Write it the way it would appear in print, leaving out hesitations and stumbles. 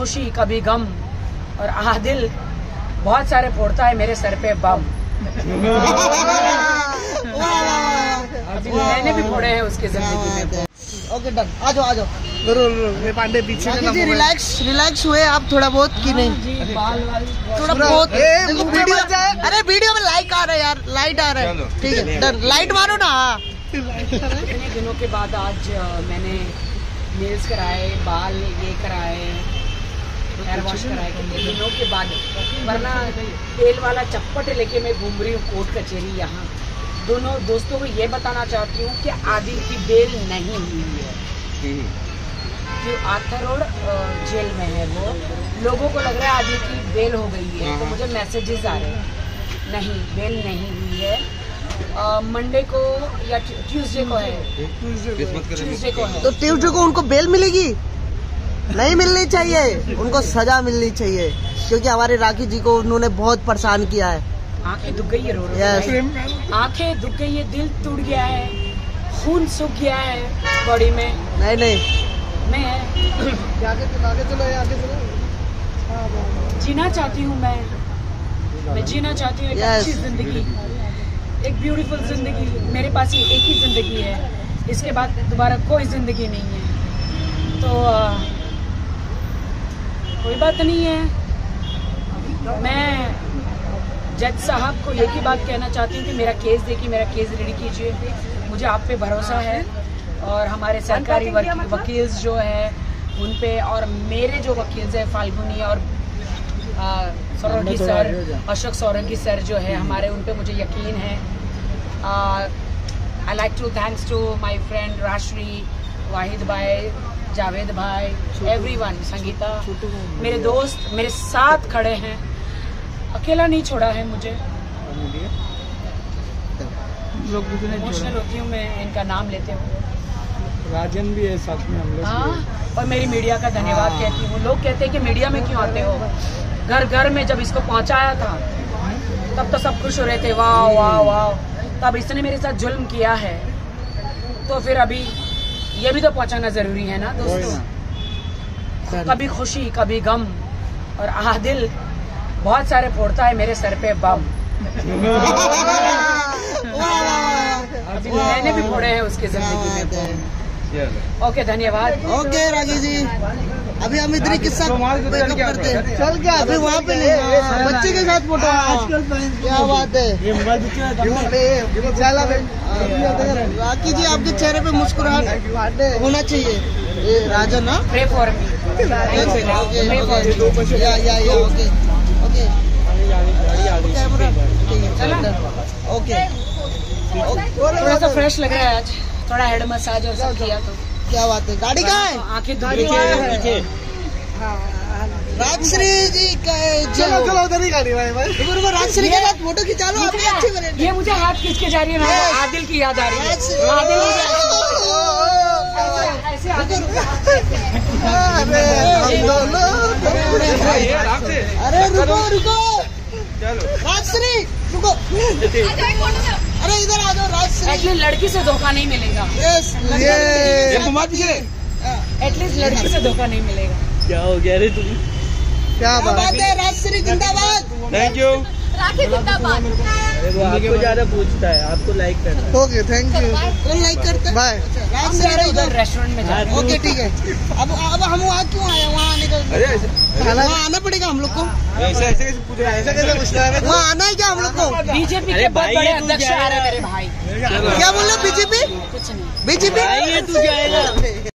खुशी कभी गम, और आदिल बहुत सारे फोड़ता है मेरे सर पे बम। मैंने भी फोड़े हैं उसकी जिंदगी में। ओके डन, आ जाओ आ जाओ। पांडे पीछे जी रिलैक्स हुए आप थोड़ा बहुत कि नहीं? थोड़ा बहुत वीडियो, अरे वीडियो में लाइक आ रहा है यार, लाइट आ रहा है। ठीक है डन, लाइट मारो ना। इतने दिनों के बाद आज मैंने नेल्स कराए, बाल ये कराए, हेयर वॉश कराए, कितने दिनों के बाद। वरना तेल वाला चप्पट लेके मैं घूम रही हूँ कोर्ट कचहरी। यहाँ दोनों दोस्तों को ये बताना चाहती हूँ कि आदिल की बेल नहीं हुई है, कि आर्थर रोड जेल में है वो। लोगों को लग रहा है आदिल की बेल हो गई है, तो मुझे मैसेजेस आ रहे हैं, नहीं बेल नहीं हुई है। मंडे को या ट्यूसडे को है, ट्यूसडे को है। तो ट्यूसडे को उनको बेल मिलेगी? नहीं मिलनी चाहिए, उनको सजा मिलनी चाहिए, क्योंकि हमारे राखी जी को उन्होंने बहुत परेशान किया है। आंखें दुख गई है रो रो, आंखें दुख गई है, दिल टूट गया है, खून सूख गया है बॉडी में। नहीं मैं आगे चलो। जीना चाहती हूँ, मैं जीना चाहती हूँ एक अच्छी जिंदगी, एक ब्यूटीफुल जिंदगी। मेरे पास ये एक ही जिंदगी है, इसके बाद दोबारा कोई जिंदगी नहीं है। तो कोई बात नहीं है। मैं जज साहब को एक ही बात कहना चाहती हूँ कि मेरा केस देखिए, मेरा केस रेडी कीजिए। मुझे आप पे भरोसा है, और हमारे सरकारी वकील जो है उन पे, और मेरे जो वकील है फाल्गुनी और सौरंगी सर, अशोक सौरंगी सर जो है हमारे, उन पे मुझे यकीन है। I like to thanks to my friend Rashri, Wahid भाई, जावेद भाई, एवरीवन, संगीता, मेरे दोस्त मेरे साथ खड़े हैं, अकेला नहीं छोड़ा है मुझे। इमोशनल होती हूँ मैं इनका नाम लेते हुए। राजन भी है साथ में हम लोग। हाँ, और मेरी मीडिया का धन्यवाद कहती हूँ। लोग कहते हैं कि मीडिया में क्यों आते हो? घर घर में जब इसको पहुंचाया था तब तो सब खुश हो रहे थे, वाह वाह वाह। तब इसने मेरे साथ जुल्म किया है, तो फिर अभी ये भी तो पहुंचाना जरूरी है ना दोस्तों। कभी खुशी कभी गम, और आदिल बहुत सारे फोड़ता है मेरे सर पे बम। मैंने भी फोड़े हैं उसकी जिंदगी में। ओके धन्यवाद। ओके राखी जी, अभी हम इधर के साथ बैकअप करते हैं। चल क्या अभी वहाँ पे नहीं, बच्चे के साथ फोटो। क्या बात है राखी जी, आपके चेहरे पे मुस्कुराहट होना चाहिए। ये राजन ना, प्रे फॉर मी। ओके थोड़ा सा फ्रेश लग रहा है आज, थोड़ा हेड मसाज और सब किया तो। क्या बात है, गाड़ी कहाँ है? आंखें दुख गई है। राजश्री जी का चलो उधर ही गाड़ी भाई। रुको, राजश्री के साथ फोटो खिंचा लो, आपने अच्छी बने। ये मुझे हाथ खींच के जा रही है ना, आदिल की याद आ रही है। आदिल ऐसे अरे रुको राजश्री रुको, अरे इधर आ जाओ राजश्री। एटलीस्ट लड़की से धोखा नहीं मिलेगा। एटलीस्ट लड़की से धोखा नहीं मिलेगा। क्या हो गया रे तुम? क्या बात है, राजश्री जिंदाबाद। Thank you. राखी जिंदाबाद। वो आपको ज्यादा पूछता है, आपको लाइक करता है। Okay thank you. कौन लाइक करता है? बाय। राजश्री उधर रेस्टोरेंट में जा। ओके ठीक है। अब हम वहाँ क्यों आए? वहाँ आने का वहाँ आना पड़ेगा हम लोग को। ऐसे कैसे पूछना है? वहाँ आना है क्या हम लोग को? बीजेपी के बहुत बड़े अध्यक्ष आ रहे मेरे भाई। क्या बोल रहे? बीजेपी कुछ नहीं, बीजेपी तू जाएगा।